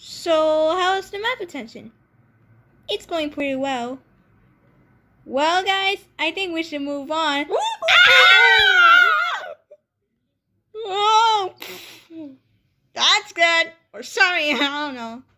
So, how's the math attention? It's going pretty well. Well, guys, I think we should move on. Oh, that's good. Or sorry, I don't know.